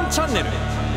ンチャンネル。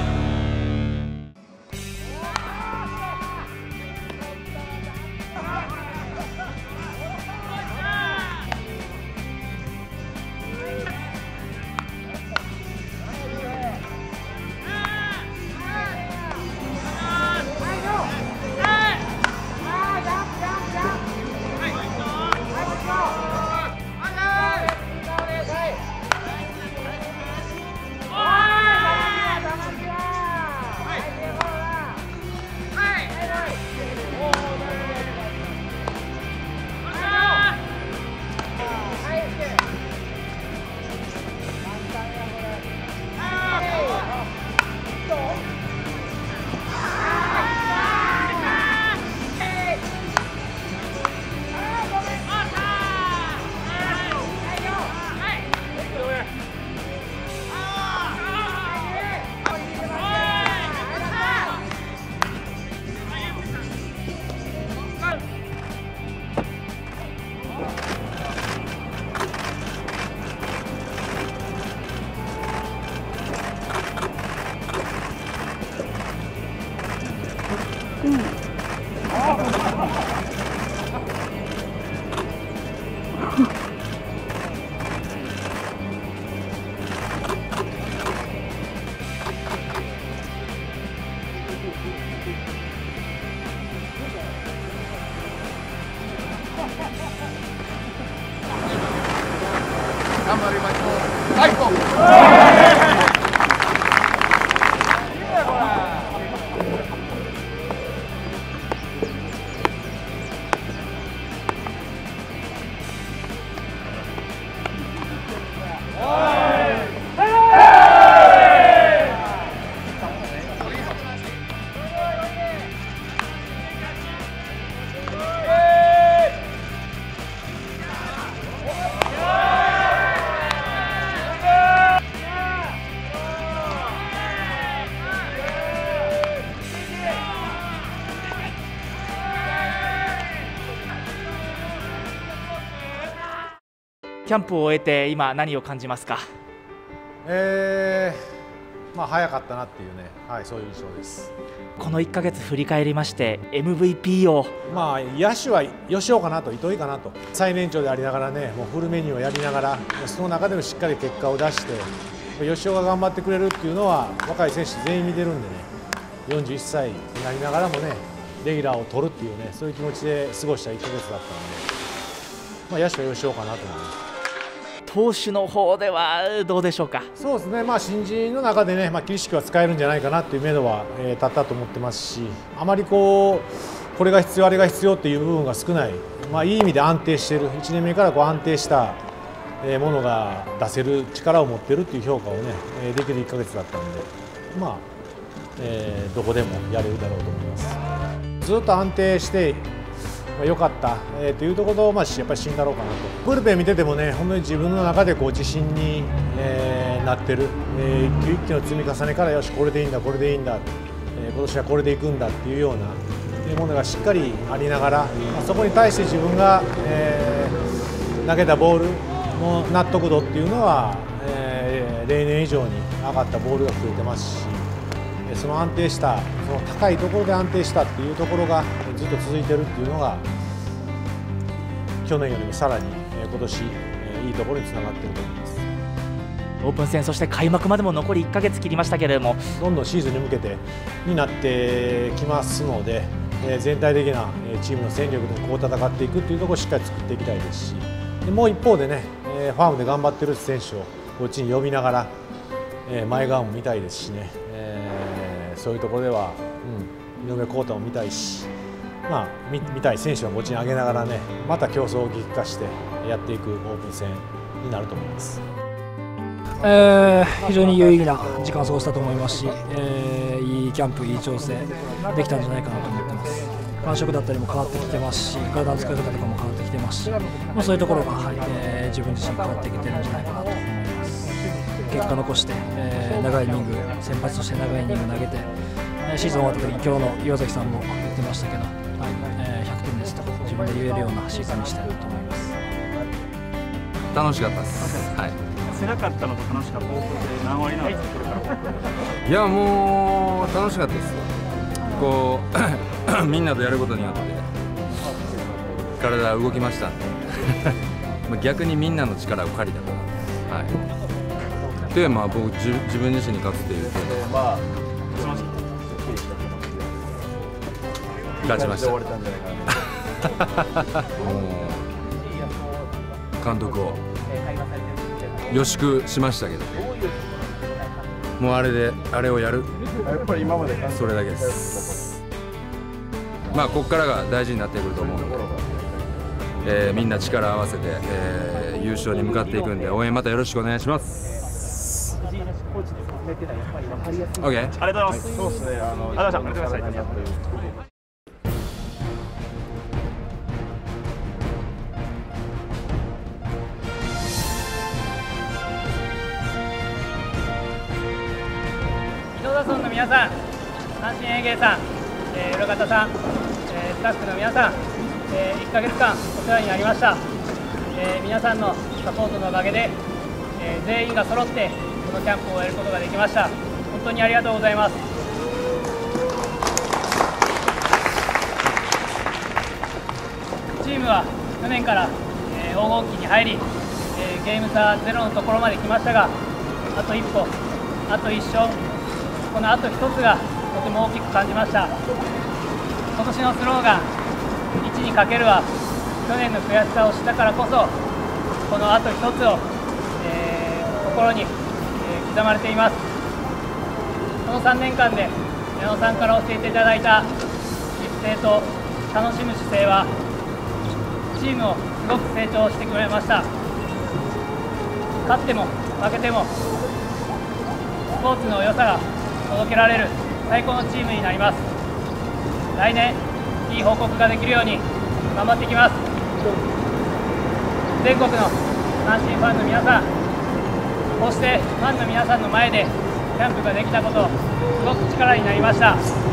頑張りましょう。最高。 キャンプを終えて今何を感じますか？ 早かったなっていうね、そういう印象です。 この1ヶ月振り返りまして MVP を野手は吉岡かなと糸井かなと、最年長でありながらね、もうフルメニューをやりながらその中でもしっかり結果を出して吉岡が頑張ってくれるっていうのは若い選手全員見てるんでね、41歳になりながらもねレギュラーを取るっていうね、そういう気持ちで過ごした1ヶ月だったので、野手は吉岡かなと思います。 投手の方ではどうでしょうか？ そうですね、新人の中でね、桐敷は使えるんじゃないかなという目処は立ったと思ってますし、あまりこれが必要、あれが必要っていう部分が少ない、いい意味で安定している、1年目から安定したものが出せる力を持っているという評価をね、できる1ヶ月だったので、どこでもやれるだろうと思います。ずっと安定して良かった、というところをやっぱり信だろうかなと。ブルペン見ててもね、本当に自分の中で自信に、なってる、一球一球の積み重ねから、よしこれでいいんだ、これでいいんだ、今年はこれでいくんだっていうようなものがしっかりありながら、そこに対して自分が、投げたボールの納得度っていうのは、例年以上に上がったボールが増えてますし、その安定した、その高いところで安定したっていうところがずっと続いてるっていうのが、去年よりもさらに今年いいところにつながっていると思います。 オープン戦、そして開幕までも残り1ヶ月切りましたけれども、 どんどんシーズンに向けてになってきますので、全体的なチームの戦力で戦っていくというところをしっかり作っていきたいですし、もう一方でね、ファームで頑張っている選手をこっちに呼びながら、前側も見たいですしね、そういうところでは、井上康太も見たいし、見たい選手はこっちに上げながらね、また競争を激化してやっていくオープン戦になると思います。 非常に有意義な時間を過ごしたと思いますし、いいキャンプ、いい調整できたんじゃないかなと思ってます。感触だったりも変わってきてますし、体の使い方とかも変わってきてますし、そういうところが、自分自身変わってきてるんじゃないかなと思います。結果残して、長いイニング、先発として長いイニング投げて、シーズン終わった時に今日の岩崎さんも言ってましたけど、100点ですと自分で言えるようなシーズンにしたいなと思います。 楽しかったです。 せなかったのと楽しかったので何割なんですか、これから。 いや、もう楽しかったですよ。こうみんなとやることによって体動きましたんで逆にみんなの力を借りたから、はい、テーマは僕自分自身に勝つっていうテーマ勝ちました。もう監督を予祝しましたけど、もうあれをやる、それだけです。まあここからが大事になってくると思うので、みんな力を合わせて、優勝に向かっていくんで、応援またよろしくお願いします。OK。 ありがとうございます。そうですね。ありがとうございました。 井野田村の皆さん、阪神園芸さん、裏方さん、スタッフの皆さん、1ヶ月間お世話になりました。皆さんのサポートのおかげで、全員が揃ってこのキャンプを終えることができました。本当にありがとうございます。チームは去年から、黄金期に入り、ゲーム差ゼロのところまで来ましたが、あと一歩、あと一勝、このあと一つがとても大きく感じました。今年のスローガン1にかけるは去年の悔しさを知ったからこそ、このあと一つを、心に、刻まれています。この3年間で矢野さんから教えていただいた実践と楽しむ姿勢はチームをすごく成長してくれました。勝っても負けてもスポーツの良さが届けられる最高のチームになります。来年いい報告ができるように頑張っていきます。全国の阪神ファンの皆さん、こうしてファンの皆さんの前でキャンプができたこと、すごく力になりました。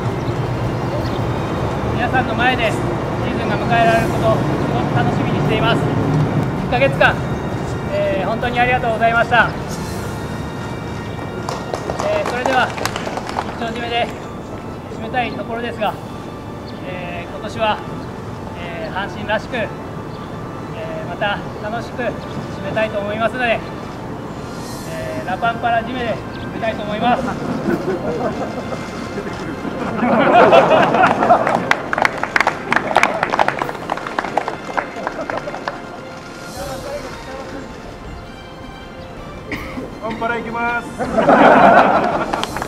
皆さんの前でシーズンが迎えられることをすごく楽しみにしています。1ヶ月間、本当にありがとうございました。それでは一丁締めで締めたいところですが、今年は、阪神らしく、また楽しく締めたいと思いますので、ラパンパラ締めで締めたいと思います。 パンパラ行きます。